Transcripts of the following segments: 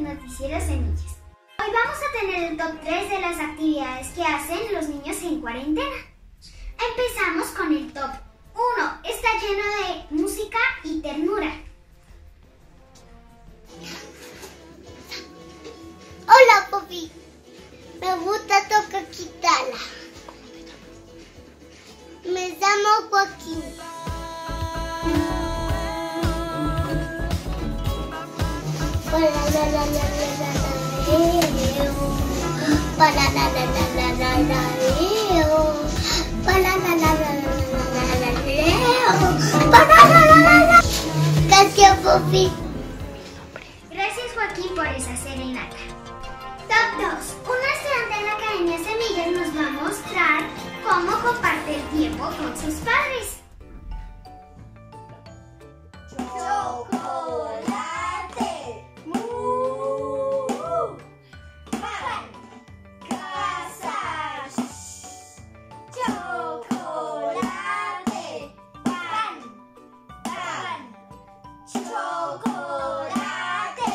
Noticiero Semillas. Hoy vamos a tener el top 3 de las actividades que hacen los niños en cuarentena. Empezamos con el top 1. Está lleno de música y ternura. Hola, papi. Me gusta tocar guitarra. Me llamo Joaquín. Gracias, papi. Gracias, Joaquín, por esa serenata. Top 2. Un estudiante de la Academia Semillas nos va a mostrar cómo comparte el tiempo con sus padres. Chocolate. Pan. Casa. Chocolate. Pan. Chocolate.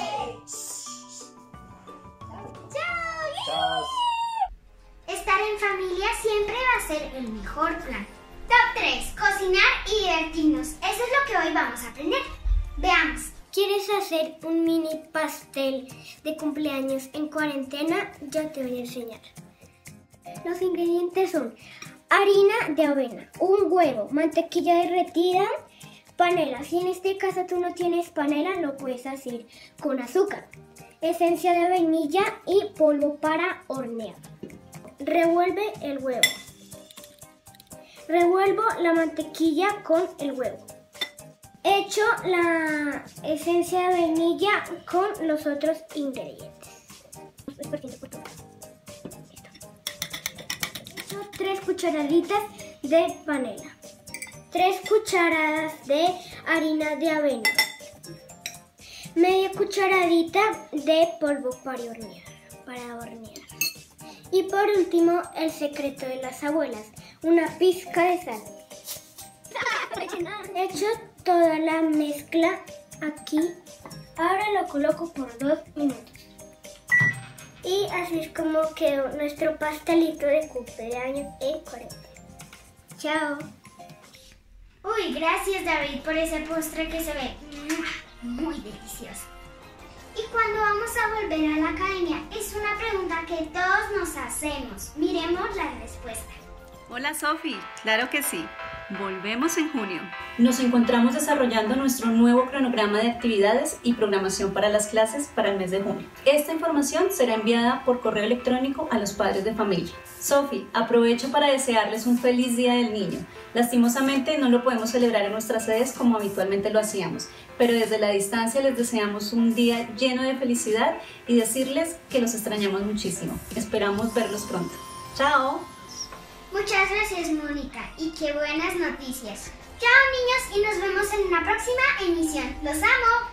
¡Chao! Estar en familia siempre va a ser el mejor plan. Top 3. Cocinar y divertirnos. Eso es lo que hoy vamos a aprender. Veamos. ¿Quieres hacer un mini pastel de cumpleaños en cuarentena? Yo te voy a enseñar. Los ingredientes son harina de avena, un huevo, mantequilla derretida, panela. Si en este caso tú no tienes panela, lo puedes hacer con azúcar, esencia de vainilla y polvo para hornear. Revuelve el huevo. Revuelvo la mantequilla con el huevo. Echo la esencia de vainilla con los otros ingredientes. Echo 3 cucharaditas de panela. 3 cucharadas de harina de avena. Media cucharadita de polvo para hornear. Y por último, el secreto de las abuelas, una pizca de sal. Echo toda la mezcla aquí. Ahora lo coloco por 2 minutos. Y así es como quedó nuestro pastelito de cumpleaños en cuarentena. Chao. Uy, gracias, David, por ese postre que se ve muy delicioso. ¿Y cuándo vamos a volver a la academia? Es una pregunta que todos nos hacemos. Miremos la respuesta. Hola, Sofi. Claro que sí. Volvemos en junio. Nos encontramos desarrollando nuestro nuevo cronograma de actividades y programación para las clases para el mes de junio. Esta información será enviada por correo electrónico a los padres de familia. Sofi, aprovecho para desearles un feliz Día del Niño. Lastimosamente no lo podemos celebrar en nuestras sedes como habitualmente lo hacíamos, pero desde la distancia les deseamos un día lleno de felicidad y decirles que los extrañamos muchísimo. Esperamos verlos pronto. ¡Chao! Muchas gracias, Mónica, y qué buenas noticias. Chao, niños, y nos vemos en una próxima emisión. ¡Los amo!